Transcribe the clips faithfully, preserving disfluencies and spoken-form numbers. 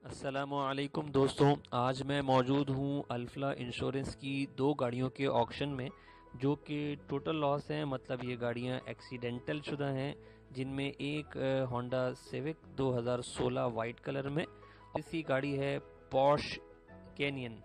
अस्सलामुअलैकुम दोस्तों, आज मैं मौजूद हूँ अल्फला इंश्योरेंस की दो गाड़ियों के ऑक्शन में, जो कि टोटल लॉस हैं। मतलब ये गाड़ियाँ एक्सीडेंटल शुदा हैं, जिनमें एक होंडा सिविक दो हज़ार सोलह वाइट कलर में, इसी गाड़ी है पॉश कैनियन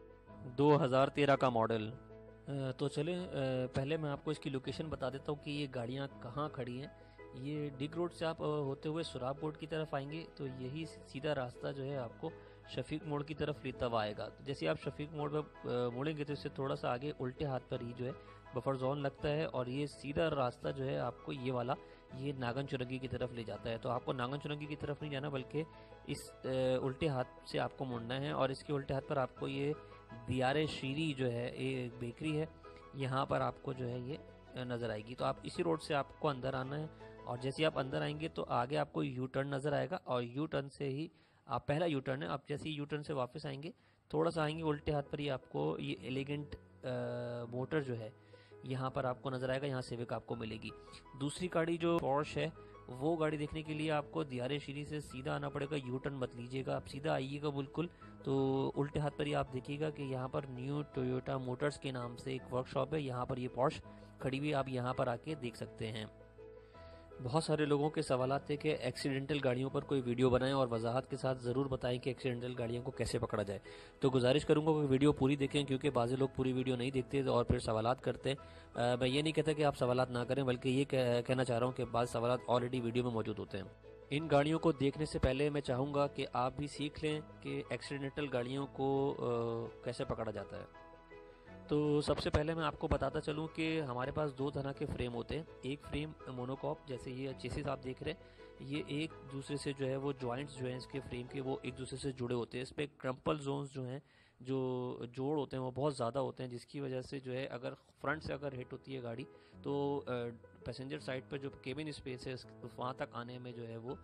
दो हज़ार तेरह का मॉडल। अ, तो चले अ, पहले मैं आपको इसकी लोकेशन बता देता हूँ कि ये गाड़ियाँ कहाँ खड़ी हैं। ये डिग रोड से आप अ, होते हुए सुराब रोड की तरफ आएंगे तो यही सीधा रास्ता जो है आपको शफीक मोड़ की तरफ लेता हुआ आएगा। तो जैसे आप शफीक मोड़ पर मुड़ेंगे तो इससे थोड़ा सा आगे उल्टे हाथ पर ही जो है बफर जोन लगता है, और ये सीधा रास्ता जो है आपको ये वाला ये नागन चुरंगी की तरफ ले जाता है। तो आपको नागन चुरंगी की तरफ नहीं जाना, बल्कि इस अ, उल्टे हाथ से आपको मुड़ना है, और इसके उल्टे हाथ पर आपको ये दियारे शीरी जो है ये एक बेकरी है, यहाँ पर आपको जो है ये नज़र आएगी। तो आप इसी रोड से आपको अंदर आना है, और जैसे आप अंदर आएंगे तो आगे आपको यू टर्न नज़र आएगा, और यू टर्न से ही आप पहला यू टर्न है। आप जैसे ही यू टर्न से वापस आएंगे, थोड़ा सा आएंगे उल्टे हाथ पर ही आपको ये एलिगेंट मोटर जो है यहाँ पर आपको नज़र आएगा, यहाँ सिविक आपको मिलेगी। दूसरी गाड़ी जो पॉर्श है, वो गाड़ी देखने के लिए आपको दियारे शीरी से सीधा आना पड़ेगा, यू टर्न मत लीजिएगा, आप सीधा आइएगा बिल्कुल। तो उल्टे हाथ पर ही आप देखिएगा कि यहाँ पर न्यू टोयोटा मोटर्स के नाम से एक वर्कशॉप है, यहाँ पर ये पॉर्श खड़ी हुई, आप यहाँ पर आके देख सकते हैं। बहुत सारे लोगों के सवालात थे कि एक्सीडेंटल गाड़ियों पर कोई वीडियो बनाएं और वजाहत के साथ ज़रूर बताएं कि एक्सीडेंटल गाड़ियों को कैसे पकड़ा जाए। तो गुजारिश करूंगा कि वीडियो पूरी देखें, क्योंकि बाज़ लोग पूरी वीडियो नहीं देखते और फिर सवालात करते हैं। मैं ये नहीं कहता कि आप सवालात ना करें, बल्कि ये कह, कहना चाह रहा हूँ कि बाज़ सवालात ऑलरेडी वीडियो में मौजूद होते हैं। इन गाड़ियों को देखने से पहले मैं चाहूँगा कि आप भी सीख लें कि एक्सीडेंटल गाड़ियों को आ, कैसे पकड़ा जाता है। तो सबसे पहले मैं आपको बताता चलूं कि हमारे पास दो तरह के फ्रेम होते हैं। एक फ्रेम मोनोकॉक, जैसे ये चेसिस आप देख रहे हैं, ये एक दूसरे से जो है वो जॉइंट्स जो हैं इसके फ्रेम के, वो एक दूसरे से जुड़े होते हैं। इस पर क्रम्पल जोन्स जो हैं, जो जोड़ होते हैं, वो बहुत ज़्यादा होते हैं, जिसकी वजह से जो है अगर फ्रंट से अगर हिट होती है गाड़ी तो पैसेंजर साइड पर जो केबिन स्पेस है वहाँ तक आने में जो है वो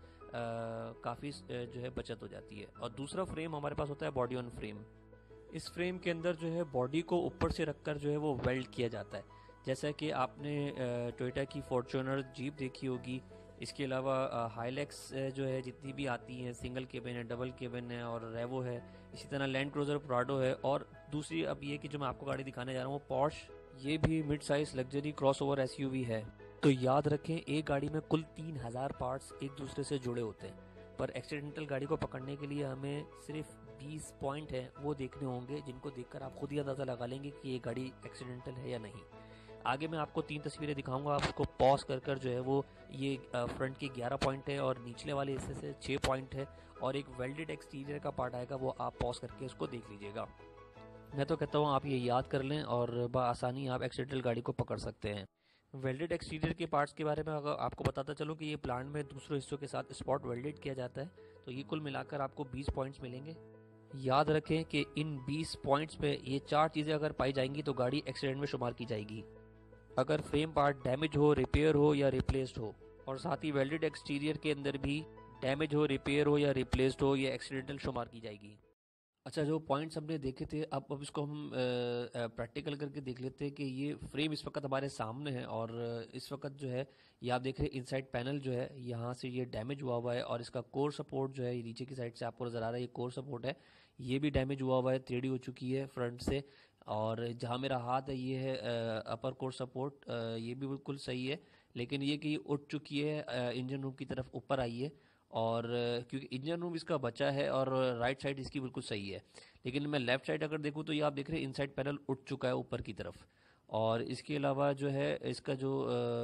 काफ़ी जो है बचत हो जाती है। और दूसरा फ्रेम हमारे पास होता है बॉडी ऑन फ्रेम। इस फ्रेम के अंदर जो है बॉडी को ऊपर से रखकर जो है वो वेल्ड किया जाता है, जैसा कि आपने टोयोटा की फॉर्च्यूनर जीप देखी होगी। इसके अलावा हाईलैक्स जो है जितनी भी आती हैं, सिंगल केबिन है, डबल केबिन है, और रेवो है, इसी तरह लैंड क्रूजर प्राडो है। और दूसरी अब ये कि जो मैं आपको गाड़ी दिखाने जा रहा हूँ पॉर्श, ये भी mid size luxury crossover SUV है। तो याद रखें, एक गाड़ी में कुल तीन हजार पार्ट्स एक दूसरे से जुड़े होते हैं, पर एक्सीडेंटल गाड़ी को पकड़ने के लिए हमें सिर्फ बीस पॉइंट हैं वो देखने होंगे, जिनको देखकर आप खुद ही अंदाज़ा लगा लेंगे कि ये गाड़ी एक्सीडेंटल है या नहीं। आगे मैं आपको तीन तस्वीरें दिखाऊंगा, आप उसको पॉज कर कर जो है वो ये फ्रंट की ग्यारह पॉइंट है और निचले वाले हिस्से से छः पॉइंट है, और एक वेल्डेड एक्सटीरियर का पार्ट आएगा, वो आप पॉज करके उसको देख लीजिएगा। मैं तो कहता हूँ आप ये याद कर लें और बआसानी आप एक्सीडेंटल गाड़ी को पकड़ सकते हैं। वेल्डेड एक्सटीरियर के पार्ट्स के बारे में अगर आपको बताता चलूँ कि ये प्लांट में दूसरे हिस्सों के साथ स्पॉट वेल्डेड किया जाता है, तो ये कुल मिलाकर आपको बीस पॉइंट्स मिलेंगे। याद रखें कि इन बीस पॉइंट्स पे ये चार चीज़ें अगर पाई जाएंगी तो गाड़ी एक्सीडेंट में शुमार की जाएगी। अगर फ्रेम पार्ट डैमेज हो, रिपेयर हो या रिप्लेस्ड हो, और साथ ही वेल्डेड एक्सटीरियर के अंदर भी डैमेज हो, रिपेयर हो या रिप्लेस्ड हो, ये एक्सीडेंटल शुमार की जाएगी। अच्छा, जो पॉइंट्स हमने देखे थे, अब अब इसको हम प्रैक्टिकल करके देख लेते हैं कि ये फ्रेम इस वक्त हमारे सामने है, और इस वक्त जो है ये आप देख रहे हैं इनसाइड पैनल जो है यहाँ से ये डैमेज हुआ हुआ है, और इसका कोर सपोर्ट जो है ये नीचे की साइड से आपको नज़र आ रहा है, ये कोर सपोर्ट है, ये भी डैमेज हुआ हुआ है, टेढ़ी हो चुकी है फ्रंट से। और जहाँ मेरा हाथ है ये है अपर कोर सपोर्ट, ये भी बिल्कुल सही है, लेकिन ये कि उठ चुकी है, इंजन रूम की तरफ ऊपर आई है, और क्योंकि इंजन रूम इसका बचा है, और राइट साइड इसकी बिल्कुल सही है। लेकिन मैं लेफ्ट साइड अगर देखूँ तो ये आप देख रहे हैं इनसाइड पैनल उठ चुका है ऊपर की तरफ, और इसके अलावा जो है इसका जो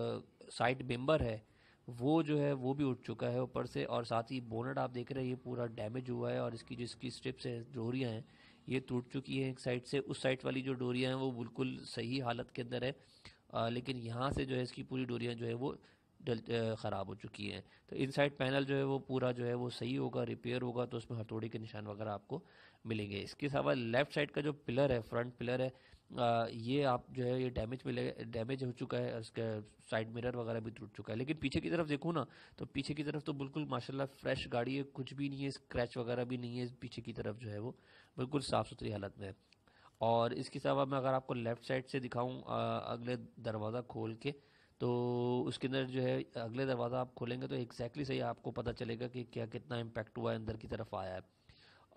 साइड मेंबर है वो जो है वो भी उठ चुका है ऊपर से, और साथ ही बोनट आप देख रहे हैं ये पूरा डैमेज हुआ है, और इसकी जो इसकी स्ट्रिप्स है, डोरियाँ हैं, ये टूट चुकी हैं एक साइड से। उस साइड वाली जो डोरियाँ हैं वो बिल्कुल सही हालत के अंदर है, आ, लेकिन यहाँ से जो है इसकी पूरी डोरियाँ जो है वो ख़राब हो चुकी हैं। तो इनसाइड पैनल जो है वो पूरा जो है वो सही होगा, रिपेयर होगा, तो उसमें हथौड़ी के निशान वगैरह आपको मिलेंगे। इसके अलावा लेफ्ट साइड का जो पिलर है, फ्रंट पिलर है, आ, ये आप जो है ये डैमेज मिले डैमेज हो चुका है, उसका साइड मिरर वगैरह भी टूट चुका है। लेकिन पीछे की तरफ देखूँ ना, तो पीछे की तरफ तो बिल्कुल माशाल्लाह फ्रेश गाड़ी है, कुछ भी नहीं है, स्क्रैच वगैरह भी नहीं है, पीछे की तरफ जो है वो बिल्कुल साफ़ सुथरी हालत में है। और इसके अलावा मैं अगर आपको लेफ़्ट साइड से दिखाऊं, अगले दरवाज़ा खोल के, तो उसके अंदर जो है अगले दरवाज़ा आप खोलेंगे तो एग्जैक्टली सही आपको पता चलेगा कि क्या कितना इम्पैक्ट हुआ है, अंदर की तरफ आया है।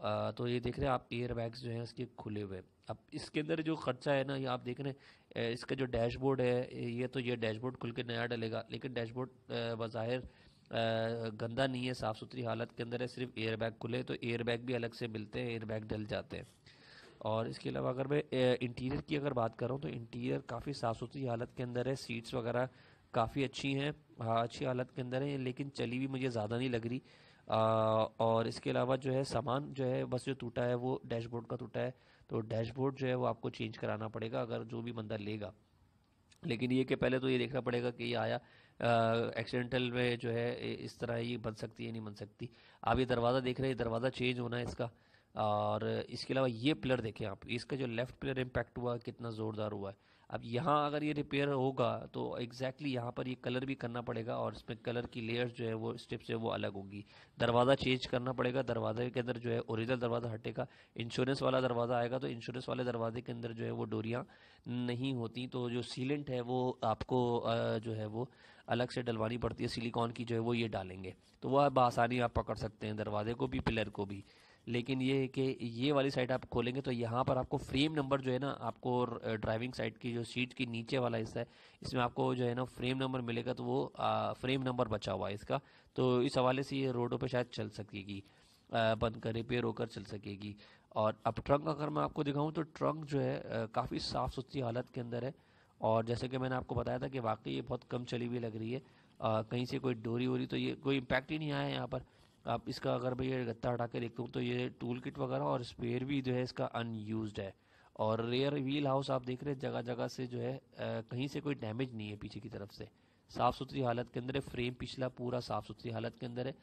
आ, तो ये देख रहे हैं आप एयर बैग्स जो हैं इसके खुले हुए। अब इसके अंदर जो खर्चा है ना, ये आप देख रहे हैं, अ, इसका जो डैशबोर्ड है, ये तो ये डैशबोर्ड खुल के नया डलेगा, लेकिन डैशबोर्ड बज़ाहिर अ, गंदा नहीं है, साफ़ सुथरी हालत के अंदर है, सिर्फ एयर बैग खुले, तो एयर बैग भी अलग से मिलते हैं, एयर बैग डल जाते हैं। और इसके अलावा अगर मैं इंटीरियर की अगर बात कर रहा हूँ तो इंटीरियर काफ़ी साफ़ सुथरी हालत के अंदर है, सीट्स वगैरह काफ़ी अच्छी हैं, हाँ अच्छी हालत के अंदर है, लेकिन चली हुई मुझे ज़्यादा नहीं लग रही। आ, और इसके अलावा जो है सामान जो है बस जो टूटा है वो डैशबोर्ड का टूटा है, तो डैशबोर्ड जो है वो आपको चेंज कराना पड़ेगा अगर जो भी बंदा लेगा। लेकिन ये कि पहले तो ये देखना पड़ेगा कि ये आया एक्सीडेंटल में जो है ए- इस तरह ये बन सकती है नहीं बन सकती। आप ये दरवाज़ा देख रहे हैं, दरवाज़ा चेंज होना है इसका। और इसके अलावा ये पिलर देखें आप, इसका जो लेफ़्ट पिलर इम्पैक्ट हुआ कितना ज़ोरदार हुआ है। अब यहाँ अगर ये रिपेयर होगा तो एग्जैक्टली यहाँ पर ये कलर भी करना पड़ेगा, और इसमें कलर की लेयर्स जो है वो स्टेप से वो अलग होगी। दरवाज़ा चेंज करना पड़ेगा, दरवाजे के अंदर जो है ओरिजिनल दरवाज़ा हटेगा, इंश्योरेंस वाला दरवाज़ा आएगा, तो इंश्योरेंस वाले दरवाजे के अंदर जो है वो डोरियाँ नहीं होती, तो जो सीलेंट है वो आपको अ, जो है वो अलग से डलवानी पड़ती है, सिलिकॉन की जो है वो ये डालेंगे, तो वह बआसानी आप पकड़ सकते हैं दरवाजे को भी पिलर को भी। लेकिन ये है कि ये वाली साइड आप खोलेंगे तो यहाँ पर आपको फ्रेम नंबर जो है ना, आपको ड्राइविंग साइड की जो सीट की नीचे वाला हिस्सा है, इसमें आपको जो है ना फ्रेम नंबर मिलेगा, तो वो आ, फ्रेम नंबर बचा हुआ है इसका, तो इस हवाले से ये रोडों पे शायद चल सकेगी, आ, बंद कर रिपेयर होकर चल सकेगी। और अब ट्रंक अगर मैं आपको दिखाऊं तो ट्रंक जो है काफ़ी साफ़ सुथरी हालत के अंदर है, और जैसे कि मैंने आपको बताया था कि वाकई ये बहुत कम चली हुई लग रही है, आ, कहीं से कोई डोरी वोरी तो ये कोई इम्पैक्ट ही नहीं आया है यहाँ पर। आप इसका अगर मैं ये गत्ता हटा के देखता हूँ तो ये टूल किट वगैरह और स्पेयर भी जो है इसका अनयूज्ड है। और रेयर व्हील हाउस आप देख रहे हैं जगह जगह से जो है अ, कहीं से कोई डैमेज नहीं है पीछे की तरफ से, साफ़ सुथरी हालत के अंदर है, फ्रेम पिछला पूरा साफ़ सुथरी हालत के अंदर है,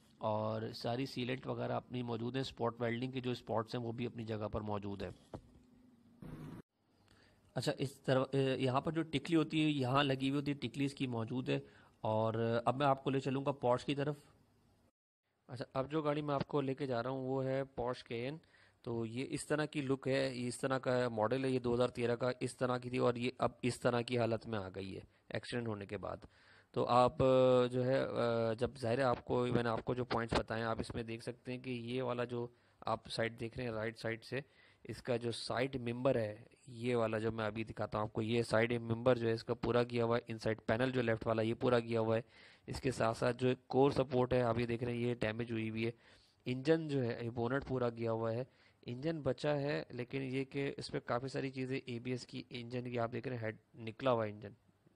और सारी सीलेंट वगैरह अपनी मौजूद है, स्पॉट वेल्डिंग के जो स्पॉट्स हैं वो भी अपनी जगह पर मौजूद है। अच्छा, इस तरह यहाँ पर जो टिकली होती है यहाँ लगी हुई होती है, टिकली इसकी मौजूद है। और अब मैं आपको ले चलूँगा पॉर्श की तरफ। अच्छा, अब जो गाड़ी मैं आपको लेके जा रहा हूँ वो है पॉर्श केयन। तो ये इस तरह की लुक है, ये इस तरह का मॉडल है, ये दो हज़ार तेरह का इस तरह की थी, और ये अब इस तरह की हालत में आ गई है एक्सीडेंट होने के बाद। तो आप अ, जो है अ, जब ज़ाहिर है आपको मैंने आपको जो पॉइंट्स बताए आप इसमें देख सकते हैं कि ये वाला जो आप साइड देख रहे हैं राइट साइड से, इसका जो साइड मेंबर है, ये वाला जो मैं अभी दिखाता हूँ आपको, ये साइड मेंबर जो है इसका पूरा किया हुआ है, इनसाइड पैनल जो लेफ्ट वाला ये पूरा किया हुआ है। इसके साथ साथ जो एक कोर सपोर्ट है आप ये देख रहे हैं ये डैमेज हुई हुई है। इंजन जो है ये बोनट पूरा किया हुआ है, इंजन बचा है, लेकिन ये कि इस पर काफ़ी सारी चीज़ें एबीएस की, इंजन की आप देख रहे हैं हेड निकला हुआ है इंजन।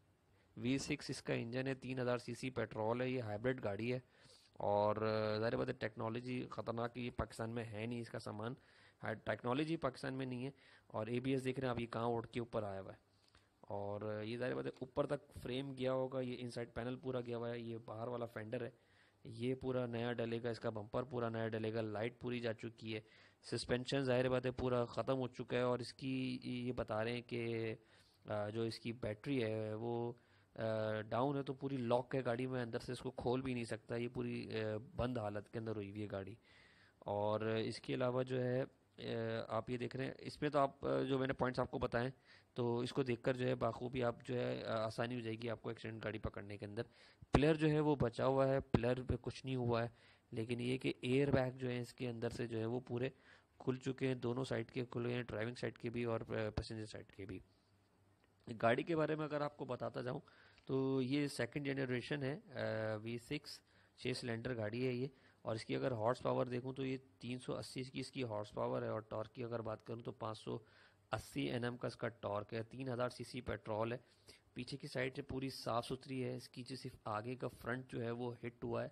वी सिक्स इसका इंजन है, तीन हज़ार सीसी पेट्रोल है, ये हाइब्रिड गाड़ी है। और अ, ज़ाहिर बात है टेक्नोलॉजी ख़तरनाक, ये पाकिस्तान में है नहीं इसका सामान, टेक्नोलॉजी पाकिस्तान में नहीं है। और एबीएस देख रहे हैं आप ये कहाँ उड़ के ऊपर आया हुआ है। और ये ज़ाहिर बात है ऊपर तक फ्रेम गया होगा, ये इनसाइड पैनल पूरा गया हुआ है, ये बाहर वाला फेंडर है ये पूरा नया डलेगा, इसका बम्पर पूरा नया डलेगा, लाइट पूरी जा चुकी है, सस्पेंशन ज़ाहिर बात है पूरा ख़त्म हो चुका है। और इसकी ये बता रहे हैं कि अ, जो इसकी बैटरी है वो डाउन है, तो पूरी लॉक है गाड़ी में, अंदर से इसको खोल भी नहीं सकता, ये पूरी अ, बंद हालत के अंदर हुई हुई है गाड़ी। और इसके अलावा जो है अ, आप ये देख रहे हैं इसमें तो आप अ, जो मैंने पॉइंट्स आपको बताएं, तो इसको देखकर जो है बाखूबी आप जो है अ, आसानी हो जाएगी आपको एक्सीडेंट गाड़ी पकड़ने के अंदर। प्लेयर जो है वो बचा हुआ है, प्लेयर पे कुछ नहीं हुआ है, लेकिन ये कि एयर बैग जो है इसके अंदर से जो है वो पूरे खुल चुके हैं, दोनों साइड के खुले हैं, ड्राइविंग साइड के भी और पैसेंजर साइड के भी। गाड़ी के बारे में अगर आपको बताता जाऊं तो ये सेकंड जनरेशन है, वी सिक्स, छः सिलेंडर गाड़ी है ये। और इसकी अगर हॉर्स पावर देखूं तो ये तीन सौ अस्सी की इसकी हॉर्स पावर है, और टॉर्क की अगर बात करूं तो पाँच सौ अस्सी एन एम का इसका टॉर्क है, तीन हज़ार सीसी पेट्रोल है। पीछे की साइड से पूरी साफ़ सुथरी है, इसकी जो सिर्फ आगे का फ्रंट जो है वो हिट हुआ है,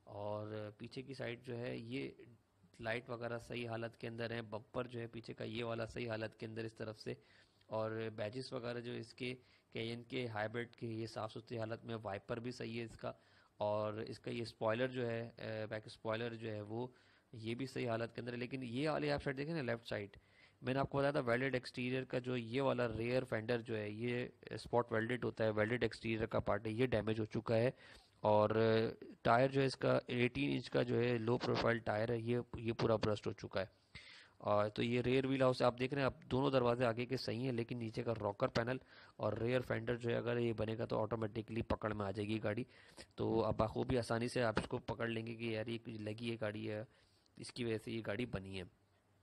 और पीछे की साइड जो है ये लाइट वगैरह सही हालत के अंदर है, बम्पर जो है पीछे का ये वाला सही हालत के अंदर इस तरफ से। और बैजेस वगैरह जो इसके कैयन के हाइब्रिड के ये साफ़ सुथरी हालत में, वाइपर भी सही है इसका। और इसका ये स्पॉयलर जो है बैक स्पॉयलर जो है वो ये भी सही हालत के अंदर है। लेकिन ये वाले आप साइड देखें ना लेफ्ट साइड, मैंने आपको बताया था वेल्डेड एक्सटीरियर का जो ये वाला रेयर फेंडर जो है ये स्पॉट वेल्डेड होता है, वेल्डेड एक्सटीरियर का पार्ट है, ये डैमेज हो चुका है। और टायर जो है इसका अठारह इंच का जो है लो प्रोफाइल टायर है, ये ये पूरा ब्रस्ट हो चुका है। और तो ये रेयर व्हील हाउस आप देख रहे हैं, आप दोनों दरवाजे आगे के सही हैं, लेकिन नीचे का रॉकर पैनल और रेयर फेंडर जो है अगर ये बनेगा तो ऑटोमेटिकली पकड़ में आ जाएगी गाड़ी। तो आप बखूबी आसानी से आप इसको पकड़ लेंगे कि यार ये कुछ लगी है गाड़ी है, इसकी वजह से ये गाड़ी बनी है।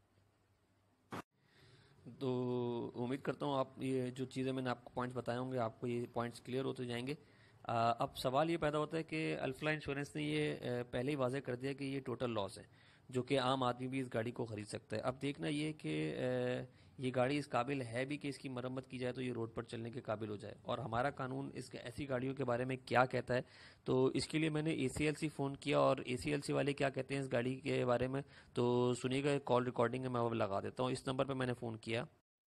तो उम्मीद करता हूँ आप ये जो चीज़ें मैंने आपको पॉइंट्स बताए होंगे, आपको ये पॉइंट्स क्लियर होते जाएंगे। आ, अब सवाल ये पैदा होता है कि अल्फला इंश्योरेंस ने ये आ, पहले ही वाज़ेह कर दिया कि ये टोटल लॉस है, जो कि आम आदमी भी इस गाड़ी को ख़रीद सकता है। अब देखना ये कि ये गाड़ी इस काबिल है भी कि इसकी मरम्मत की जाए तो ये रोड पर चलने के काबिल हो जाए, और हमारा कानून इस ऐसी गाड़ियों के बारे में क्या कहता है। तो इसके लिए मैंने ए सी एल सी फ़ोन किया, और ए सी एल सी वाले क्या कहते हैं इस गाड़ी के बारे में, तो सुनिएगा। कॉल रिकॉर्डिंग है, मैं वो लगा देता हूँ। इस नंबर पर मैंने फ़ोन किया।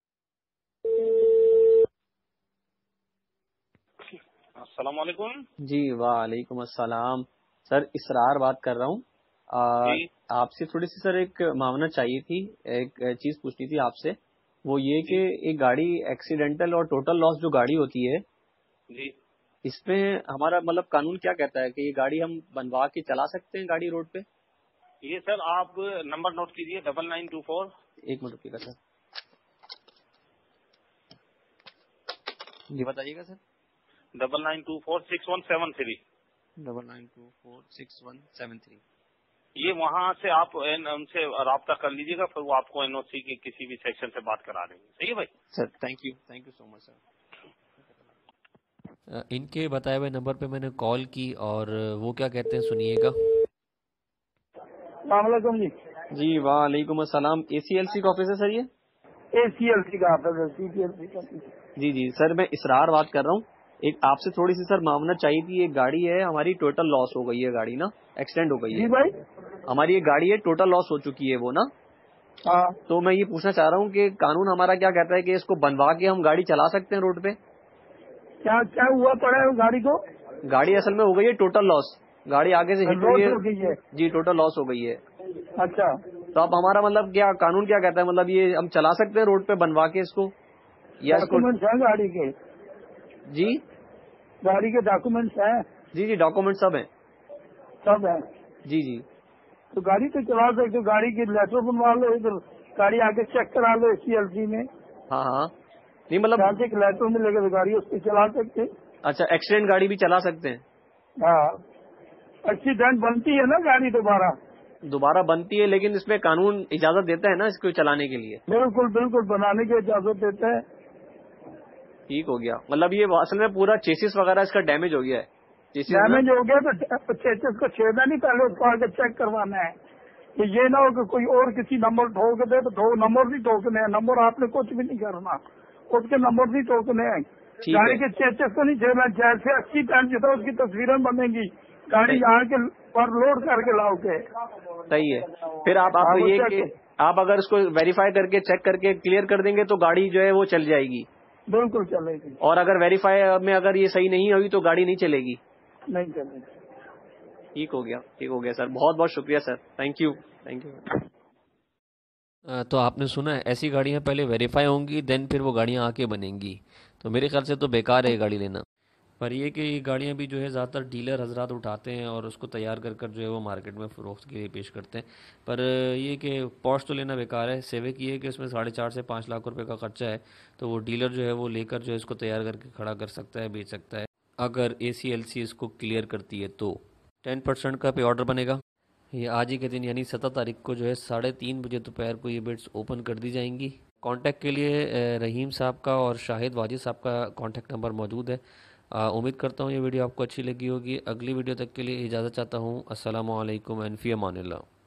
अस्सलाम वालेकुम। जी वालेकुम अस्सलाम। सर इसरार बात कर रहा हूँ। आपसे थोड़ी सी सर एक मामला चाहिए थी, एक चीज पूछनी थी आपसे। वो ये कि एक गाड़ी एक्सीडेंटल और टोटल लॉस जो गाड़ी होती है जी, इसमें हमारा मतलब कानून क्या कहता है कि ये गाड़ी हम बनवा के चला सकते हैं गाड़ी रोड पे? ये सर आप नंबर नोट कीजिए, डबल नाइन टू फोर। एक मिनट रुकिएगा सर, जी बताइएगा sir. Double nine two four six one seven three. Double nine two four six one seven three. ये वहाँ से आप एन- उनसे राब्ता कर लीजिएगा, फिर वो आपको एन ओ सी के किसी भी सेक्शन से बात करा देंगे। सही है भाई sir, thank you, thank you so much sir. इनके बताए हुए नंबर पे मैंने कॉल की, और वो क्या कहते हैं सुनिएगा। वालेकुम जी। जी वालेकुम अस्सलाम। ए सी एल सी का ऑफिस है सर ये? ए सी एल सी का ऑफिस है, सी टी एल सी का। जी जी सर, मैं इसरार बात कर रहा हूँ। एक आपसे थोड़ी सी सर मामला चाहिए थी। एक गाड़ी है हमारी, टोटल लॉस हो गई है गाड़ी ना, एक्सीडेंट हो गई है जी भाई। हमारी। एक गाड़ी है, टोटल लॉस हो चुकी है वो ना। हाँ, तो मैं ये पूछना चाह रहा हूँ कि कानून हमारा क्या कहता है कि इसको बनवा के हम गाड़ी चला सकते हैं रोड पे? क्या क्या हुआ पड़ा है उस गाड़ी को? गाड़ी असल में हो गई है टोटल लॉस, गाड़ी आगे से हिट हुई लॉस हो गई है। है जी, टोटल लॉस हो गई है। अच्छा, तो अब हमारा मतलब क्या कानून क्या कहता है, मतलब ये हम चला सकते हैं रोड पे बनवा के इसको, या इसको? डॉक्यूमेंट्स हैं गाड़ी के? जी गाड़ी के डॉक्यूमेंट्स हैं? जी जी डॉक्यूमेंट सब हैं। सब हैं। जी जी तो गाड़ी तो चला सकते हो, गाड़ी की लेटर बनवा लो, इधर गाड़ी आके चेक करा लो सी एल सी में। हाँ हाँ, नहीं मतलब जहाँ से एक लेटर मिलेगा तो गाड़ी उस पर चला सकते। अच्छा, एक्सीडेंट गाड़ी भी चला सकते हैं? हाँ, एक्सीडेंट बनती है ना गाड़ी दोबारा। दोबारा बनती है, लेकिन इसमें कानून इजाजत देता है ना इसको चलाने के लिए? बिल्कुल बिल्कुल, बनाने की इजाजत देते हैं। ठीक हो गया। मतलब ये असल में पूरा चेसिस वगैरह इसका डैमेज हो गया है? चेसिस डैमेज हो गया तो चेसिस को छेड़ना नहीं, पहले उसको आगे चेक करवाना है कि ये ना हो कि कोई और किसी नंबर ठोक दे। तो दो नंबर नहीं ठोकने हैं, नंबर आपने कुछ भी नहीं करना, उसके नंबर नहीं ठोकने हैं। ठीक गाड़ी है। के चेसिस को नहीं छेड़ना। जैसे अस्सी पैंट जितना उसकी तस्वीरें बनेंगी, गाड़ी यहाँ के पर लोड करके लाओगे। सही है। फिर आप आप हाँ, वो ये check कि है। आप अगर इसको वेरीफाई करके चेक करके क्लियर कर देंगे तो गाड़ी जो है वो चल जाएगी? बिल्कुल चलेगी। और अगर वेरीफाई में अगर ये सही नहीं हुई तो गाड़ी नहीं चलेगी? नहीं चलेगी। ठीक हो गया, ठीक हो गया सर, बहुत बहुत शुक्रिया sir, thank you, thank you. अ, तो आपने सुना है, ऐसी गाड़ियां पहले वेरीफाई होंगी, देन फिर वो गाड़ियां आके बनेंगी। तो मेरे ख्याल से तो बेकार है ये गाड़ी लेना। पर ये कि ये गाड़ियां भी जो है ज़्यादातर डीलर हजरात उठाते हैं और उसको तैयार कर कर जो है वो मार्केट में फ़रोख्त के लिए पेश करते हैं। पर ये कि पॉश तो लेना बेकार है। सेविक ये है कि उसमें साढ़े चार से पाँच लाख रुपए का खर्चा है, तो वो डीलर जो है वो लेकर जो है इसको तैयार करके खड़ा कर सकता है, बेच सकता है। अगर ए सी एल सी इसको क्लियर करती है तो टेन परसेंट का पे ऑर्डर बनेगा। ये आज ही के दिन यानी सत्रह तारीख को जो है साढ़े तीन बजे दोपहर को ये बिड्स ओपन कर दी जाएंगी। कांटेक्ट के लिए अ, रहीम साहब का और शाहिद वाजिद साहब का कांटेक्ट नंबर मौजूद है। अ, उम्मीद करता हूँ ये वीडियो आपको अच्छी लगी होगी। अगली वीडियो तक के लिए इजाज़त चाहता हूँ। अस्सलामु अलैकुम एंड फ़ी अमानिल्लाह।